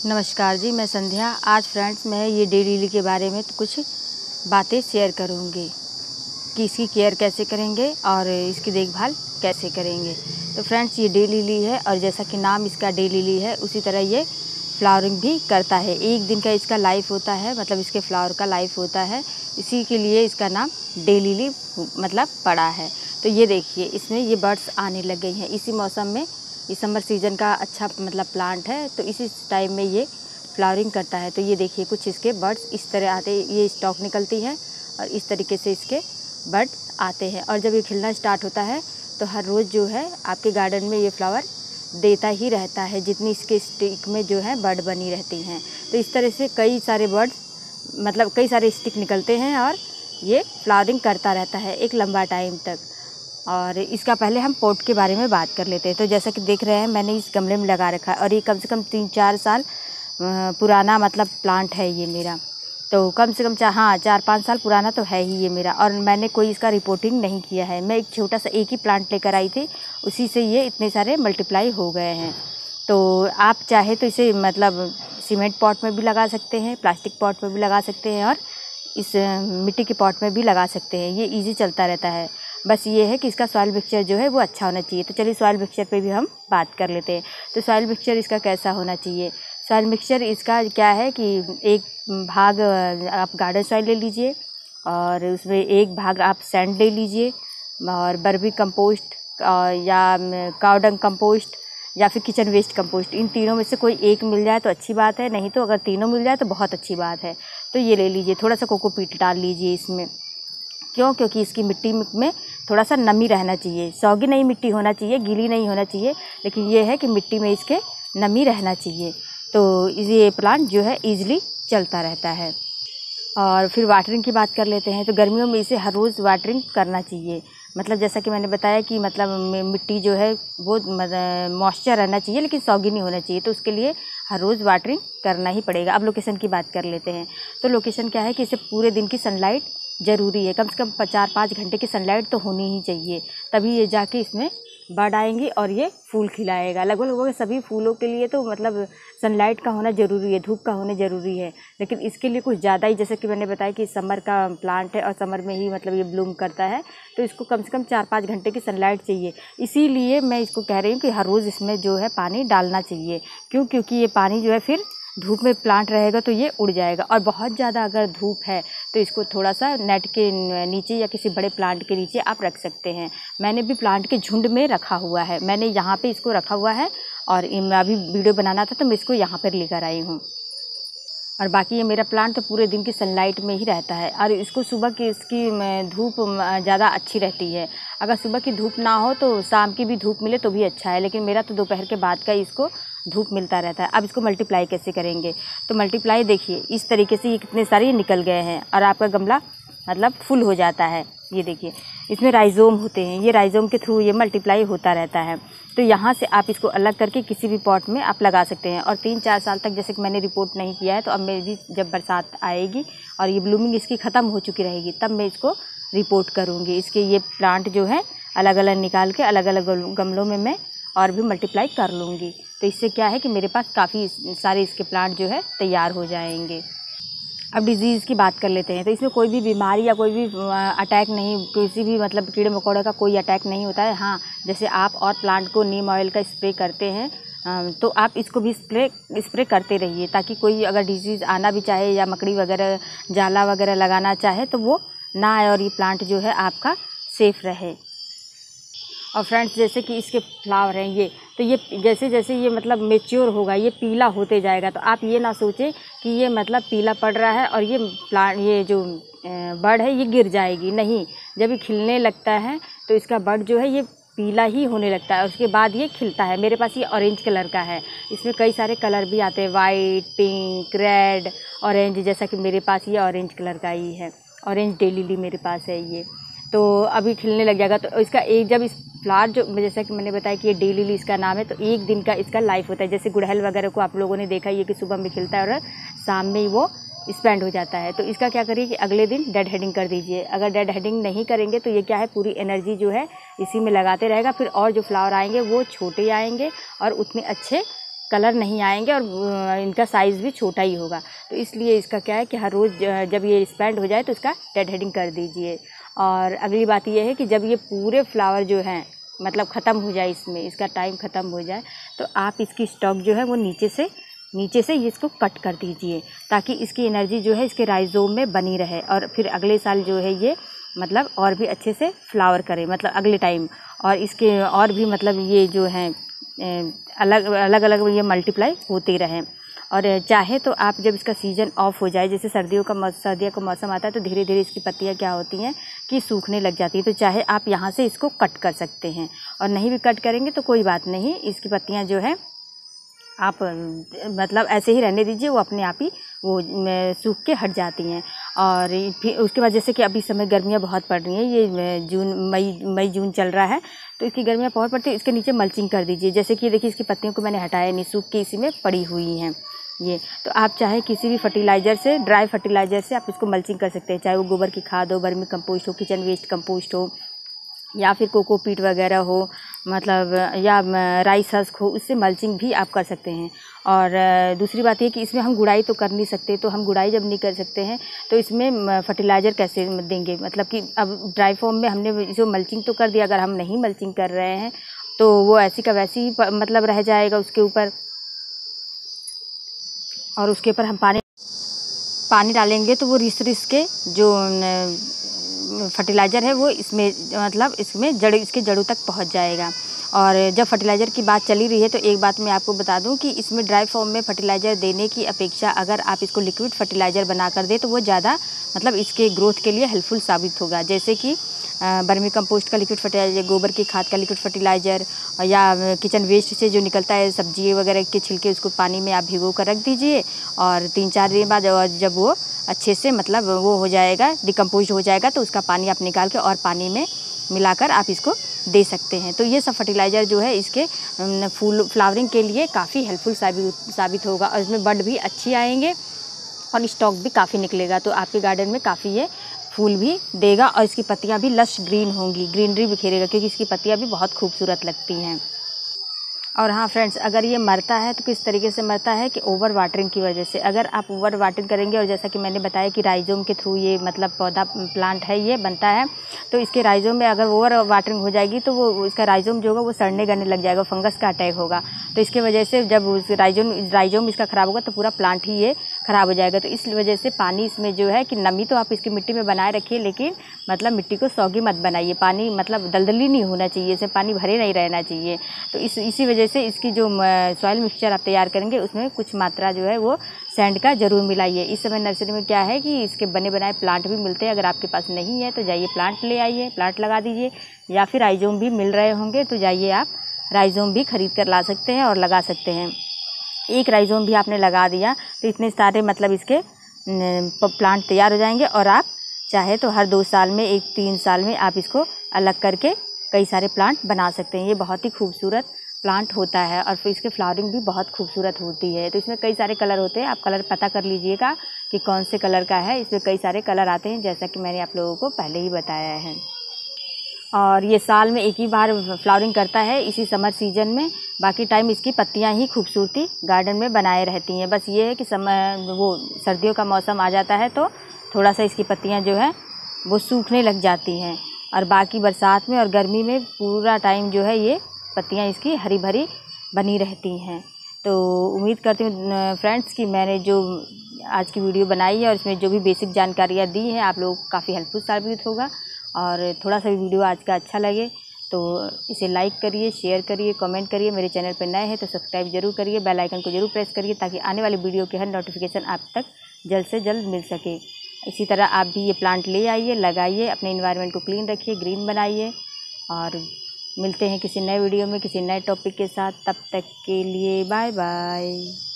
नमस्कार जी, मैं संध्या। आज फ्रेंड्स मैं ये डे लिली के बारे में तो कुछ बातें शेयर करूँगी कि इसकी केयर कैसे करेंगे और इसकी देखभाल कैसे करेंगे। तो फ्रेंड्स ये डे लिली है और जैसा कि नाम इसका डे लिली है उसी तरह ये फ्लावरिंग भी करता है। एक दिन का इसका लाइफ होता है, मतलब इसके फ्लावर का लाइफ होता है, इसी के लिए इसका नाम डे लिली मतलब पड़ा है। तो ये देखिए इसमें ये बर्ड्स आने लग गई हैं इसी मौसम में। ये समर सीज़न का अच्छा मतलब प्लांट है, तो इसी टाइम में ये फ्लावरिंग करता है। तो ये देखिए कुछ इसके बर्ड्स इस तरह आते हैं, ये स्टॉक निकलती है और इस तरीके से इसके बर्ड आते हैं। और जब ये खिलना स्टार्ट होता है तो हर रोज़ जो है आपके गार्डन में ये फ्लावर देता ही रहता है, जितनी इसके स्टिक में जो है बर्ड बनी रहती हैं। तो इस तरह से कई सारे बर्ड मतलब कई सारे स्टिक निकलते हैं और ये फ्लावरिंग करता रहता है एक लंबा टाइम तक। और इसका पहले हम पॉट के बारे में बात कर लेते हैं। तो जैसा कि देख रहे हैं मैंने इस गमले में लगा रखा है और ये कम से कम 3-4 साल पुराना मतलब प्लांट है ये मेरा। तो कम से कम 4-5 साल पुराना तो है ही ये मेरा। और मैंने कोई इसका रिपोर्टिंग नहीं किया है। मैं एक छोटा सा एक ही प्लांट लेकर आई थी, उसी से ये इतने सारे मल्टीप्लाई हो गए हैं। तो आप चाहे तो इसे मतलब सीमेंट पॉट में भी लगा सकते हैं, प्लास्टिक पॉट में भी लगा सकते हैं और इस मिट्टी के पॉट में भी लगा सकते हैं। ये ईजी चलता रहता है। बस ये है कि इसका सॉइल मिक्सचर जो है वो अच्छा होना चाहिए। तो चलिए सॉइल मिक्सचर पे भी हम बात कर लेते हैं। तो सॉइल मिक्सचर इसका कैसा होना चाहिए। सॉइल मिक्सचर इसका क्या है कि एक भाग आप गार्डन सॉइल ले लीजिए और उसमें एक भाग आप सैंड ले लीजिए और बर्मी कंपोस्ट या काउडंग कंपोस्ट या फिर किचन वेस्ट कंपोस्ट, इन तीनों में से कोई एक मिल जाए तो अच्छी बात है, नहीं तो अगर तीनों मिल जाए तो बहुत अच्छी बात है। तो ये ले लीजिए। थोड़ा सा कोकोपीट डाल लीजिए इसमें। क्योंकि इसकी मिट्टी में थोड़ा सा नमी रहना चाहिए। सौगी नहीं मिट्टी होना चाहिए, गीली नहीं होना चाहिए, लेकिन ये है कि मिट्टी में इसके नमी रहना चाहिए। तो ये प्लांट जो है ईजिली चलता रहता है। और फिर वाटरिंग की बात कर लेते हैं। तो गर्मियों में इसे हर रोज़ वाटरिंग करना चाहिए। मतलब जैसा कि मैंने बताया कि मतलब मिट्टी जो है वो मॉइस्चर रहना चाहिए लेकिन सौगी नहीं होना चाहिए। तो उसके लिए हर रोज़ वाटरिंग करना ही पड़ेगा। अब लोकेशन की बात कर लेते हैं। तो लोकेशन क्या है कि इसे पूरे दिन की सनलाइट ज़रूरी है। कम से कम 4-5 घंटे की सनलाइट तो होनी ही चाहिए, तभी ये जाके इसमें बर्ड आएंगी और ये फूल खिलाएगा। लगभग सभी फूलों के लिए तो मतलब सनलाइट का होना ज़रूरी है, धूप का होना ज़रूरी है। लेकिन इसके लिए कुछ ज़्यादा ही, जैसे कि मैंने बताया कि समर का प्लांट है और समर में ही मतलब ये ब्लूम करता है, तो इसको कम से कम 4-5 घंटे की सनलाइट चाहिए। इसीलिए मैं इसको कह रही हूँ कि हर रोज़ इसमें जो है पानी डालना चाहिए। क्योंकि ये पानी जो है फिर धूप में प्लांट रहेगा तो ये उड़ जाएगा। और बहुत ज़्यादा अगर धूप है तो इसको थोड़ा सा नेट के नीचे या किसी बड़े प्लांट के नीचे आप रख सकते हैं। मैंने भी प्लांट के झुंड में रखा हुआ है, मैंने यहाँ पे इसको रखा हुआ है और अभी वीडियो बनाना था तो मैं इसको यहाँ पर लेकर आई हूँ। और बाकी ये मेरा प्लांट तो पूरे दिन की सनलाइट में ही रहता है। और इसको सुबह की इसकी धूप ज़्यादा अच्छी रहती है। अगर सुबह की धूप ना हो तो शाम की भी धूप मिले तो भी अच्छा है, लेकिन मेरा तो दोपहर के बाद का इसको धूप मिलता रहता है। अब इसको मल्टीप्लाई कैसे करेंगे। तो मल्टीप्लाई देखिए इस तरीके से ये कितने सारे निकल गए हैं और आपका गमला मतलब फुल हो जाता है। ये देखिए इसमें राइजोम होते हैं, ये राइजोम के थ्रू ये मल्टीप्लाई होता रहता है। तो यहाँ से आप इसको अलग करके किसी भी पॉट में आप लगा सकते हैं। और 3-4 साल तक, जैसे कि मैंने रिपोर्ट नहीं किया है, तो अब मैं भी जब बरसात आएगी और ये ब्लूमिंग इसकी ख़त्म हो चुकी रहेगी तब मैं इसको रिपोर्ट करूँगी। इसके ये प्लांट जो है अलग अलग निकाल के अलग अलग गमलों में मैं और भी मल्टीप्लाई कर लूँगी। तो इससे क्या है कि मेरे पास काफ़ी सारे इसके प्लांट जो है तैयार हो जाएंगे। अब डिज़ीज़ की बात कर लेते हैं। तो इसमें कोई भी बीमारी या कोई भी अटैक नहीं, किसी भी मतलब कीड़े मकोड़े का कोई अटैक नहीं होता है। हाँ, जैसे आप और प्लांट को नीम ऑयल का स्प्रे करते हैं तो आप इसको भी स्प्रे करते रहिए, ताकि कोई अगर डिज़ीज़ आना भी चाहे या मकड़ी वगैरह जाला वगैरह लगाना चाहे तो वो ना आए और ये प्लांट जो है आपका सेफ़ रहे। और फ्रेंड्स जैसे कि इसके फ्लावर हैं ये, तो ये जैसे जैसे ये मतलब मेच्योर होगा ये पीला होते जाएगा। तो आप ये ना सोचें कि ये मतलब पीला पड़ रहा है और ये प्लांट ये जो बर्ड है ये गिर जाएगी, नहीं। जब ये खिलने लगता है तो इसका बर्ड जो है ये पीला ही होने लगता है, उसके बाद ये खिलता है। मेरे पास ये ऑरेंज कलर का है, इसमें कई सारे कलर भी आते हैं, वाइट, पिंक, रेड, ऑरेंज। जैसा कि मेरे पास ये ऑरेंज कलर का ही है, ऑरेंज डे लिली मेरे पास है ये। तो अभी खिलने लग जाएगा। तो इसका एक जब इस फ्लावर जो जैसा कि मैंने बताया कि ये डे लिली इसका नाम है, तो एक दिन का इसका लाइफ होता है। जैसे गुड़हल वगैरह को आप लोगों ने देखा ये कि सुबह में खिलता है और शाम में ही वो स्पेंड हो जाता है। तो इसका क्या करिए कि अगले दिन डेड हेडिंग कर दीजिए। अगर डेड हेडिंग नहीं करेंगे तो ये क्या है, पूरी एनर्जी जो है इसी में लगाते रहेगा। फिर और जो फ्लावर आएंगे वो छोटे आएंगे और उतने अच्छे कलर नहीं आएंगे और इनका साइज़ भी छोटा ही होगा। तो इसलिए इसका क्या है कि हर रोज़ जब ये स्पेंड हो जाए तो इसका डेड हेडिंग कर दीजिए। और अगली बात ये है कि जब ये पूरे फ्लावर जो हैं मतलब ख़त्म हो जाए, इसमें इसका टाइम ख़त्म हो जाए, तो आप इसकी स्टॉक जो है वो नीचे से इसको कट कर दीजिए, ताकि इसकी एनर्जी जो है इसके राइजोम में बनी रहे और फिर अगले साल जो है ये मतलब और भी अच्छे से फ्लावर करे, मतलब अगले टाइम, और इसके और भी मतलब ये जो हैं अलग अलग ये मल्टीप्लाई होते रहें। और चाहे तो आप जब इसका सीज़न ऑफ हो जाए, जैसे सर्दियों का मौसम आता है, तो धीरे धीरे इसकी पत्तियां क्या होती हैं कि सूखने लग जाती है, तो चाहे आप यहाँ से इसको कट कर सकते हैं। और नहीं भी कट करेंगे तो कोई बात नहीं, इसकी पत्तियां जो है आप मतलब ऐसे ही रहने दीजिए, वो अपने आप ही वो सूख के हट जाती हैं। और फिर उसके बाद जैसे कि अभी समय गर्मियाँ बहुत पड़ रही हैं, ये मई जून चल रहा है, तो इसकी गर्मियाँ बहुत पड़ती है, इसके नीचे मल्चिंग कर दीजिए। जैसे कि देखिए इसकी पत्तियों को मैंने हटाया नहीं, सूख के इसी में पड़ी हुई हैं ये। तो आप चाहे किसी भी फर्टिलाइज़र से, ड्राई फर्टिलाइज़र से आप इसको मल्चिंग कर सकते हैं, चाहे वो गोबर की खाद हो, वर्मी कंपोस्ट हो, किचन वेस्ट कंपोस्ट हो, या फिर कोकोपीट वगैरह हो, मतलब या राइस हस्क हो, उससे मल्चिंग भी आप कर सकते हैं। और दूसरी बात ये कि इसमें हम गुड़ाई तो कर नहीं सकते, तो हम गुड़ाई जब नहीं कर सकते हैं तो इसमें फर्टिलाइज़र कैसे देंगे, मतलब कि अब ड्राई फॉर्म में हमने इसे मल्चिंग तो कर दिया, अगर हम नहीं मल्चिंग कर रहे हैं तो वो ऐसी का वैसी ही मतलब रह जाएगा उसके ऊपर, और उसके ऊपर हम पानी डालेंगे तो वो रिस के जो फर्टिलाइज़र है वो इसमें मतलब इसके जड़ों तक पहुंच जाएगा। और जब फर्टिलाइज़र की बात चली रही है तो एक बात मैं आपको बता दूं कि इसमें ड्राई फॉर्म में फर्टिलाइज़र देने की अपेक्षा अगर आप इसको लिक्विड फर्टिलाइज़र बना कर दें तो वो ज़्यादा मतलब इसके ग्रोथ के लिए हेल्पफुल साबित होगा। जैसे कि वर्मी कंपोस्ट का लिक्विड फर्टिलाइज़र, गोबर की खाद का लिक्विड फर्टिलाइज़र, या किचन वेस्ट से जो निकलता है सब्जी वगैरह के छिलके, उसको पानी में आप भिगो कर रख दीजिए, और 3-4 दिन बाद जब वो अच्छे से मतलब वो हो जाएगा, डिकम्पोज हो जाएगा, तो उसका पानी आप निकाल के और पानी में मिलाकर आप इसको दे सकते हैं। तो ये सब फर्टिलाइज़र जो है इसके फ्लावरिंग के लिए काफ़ी हेल्पफुल साबित होगा, और इसमें बड भी अच्छी आएंगे और स्टॉक भी काफ़ी निकलेगा। तो आपके गार्डन में काफ़ी ये फूल भी देगा और इसकी पत्तियां भी लश ग्रीन होंगी, ग्रीनरी बिखेरेगा, क्योंकि इसकी पत्तियां भी बहुत खूबसूरत लगती हैं। और हाँ फ्रेंड्स, अगर ये मरता है तो किस तरीके से मरता है कि ओवर वाटरिंग की वजह से। अगर आप ओवर वाटरिंग करेंगे, और जैसा कि मैंने बताया कि राइजोम के थ्रू ये मतलब पौधा प्लांट है ये बनता है, तो इसके राइजोम में अगर ओवर वाटरिंग हो जाएगी तो वो इसका राइजोम जो होगा वो सड़ने गलने लग जाएगा, फंगस का अटैक होगा। तो इसके वजह से जब उस राइजोम इसका ख़राब होगा तो पूरा प्लांट ही ये ख़राब हो जाएगा। तो इस वजह से पानी इसमें जो है कि नमी तो आप इसकी मिट्टी में बनाए रखिए, लेकिन मतलब मिट्टी को सौगी मत बनाइए, पानी मतलब दलदली नहीं होना चाहिए, इसमें पानी भरे नहीं रहना चाहिए। तो इसी वजह से इसकी जो सॉइल मिक्सचर आप तैयार करेंगे उसमें कुछ मात्रा जो है वो सैंड का ज़रूर मिलाइए। इस समय नर्सरी में क्या है कि इसके बने बनाए प्लांट भी मिलते हैं, अगर आपके पास नहीं है तो जाइए प्लांट ले आइए, प्लांट लगा दीजिए, या फिर राइजोम भी मिल रहे होंगे तो जाइए आप राइजोम भी खरीद कर ला सकते हैं और लगा सकते हैं। एक राइजोम भी आपने लगा दिया तो इतने सारे मतलब इसके प्लांट तैयार हो जाएंगे, और आप चाहे तो हर 2 साल में 3 साल में आप इसको अलग करके कई सारे प्लांट बना सकते हैं। ये बहुत ही खूबसूरत प्लांट होता है और फिर इसके फ्लावरिंग भी बहुत खूबसूरत होती है। तो इसमें कई सारे कलर होते हैं, आप कलर पता कर लीजिएगा कि कौन से कलर का है। इसमें कई सारे कलर आते हैं, जैसा कि मैंने आप लोगों को पहले ही बताया है। और ये साल में एक ही बार फ्लावरिंग करता है, इसी समर सीजन में। बाकी टाइम इसकी पत्तियां ही खूबसूरती गार्डन में बनाए रहती हैं। बस ये है कि वो सर्दियों का मौसम आ जाता है तो थोड़ा सा इसकी पत्तियां जो है वो सूखने लग जाती हैं, और बाकी बरसात में और गर्मी में पूरा टाइम जो है ये पत्तियां इसकी हरी भरी बनी रहती हैं। तो उम्मीद करती हूँ फ्रेंड्स कि मैंने जो आज की वीडियो बनाई है और इसमें जो भी बेसिक जानकारियाँ दी हैं आप लोगों को काफ़ी हेल्पफुल साबित होगा। और थोड़ा सा भी वीडियो आज का अच्छा लगे तो इसे लाइक करिए, शेयर करिए, कमेंट करिए। मेरे चैनल पर नए हैं तो सब्सक्राइब जरूर करिए, बेल आइकन को जरूर प्रेस करिए, ताकि आने वाली वीडियो की हर नोटिफिकेशन आप तक जल्द से जल्द मिल सके। इसी तरह आप भी ये प्लांट ले आइए, लगाइए, अपने इन्वायरमेंट को क्लीन रखिए, ग्रीन बनाइए। और मिलते हैं किसी नए वीडियो में किसी नए टॉपिक के साथ। तब तक के लिए बाय बाय।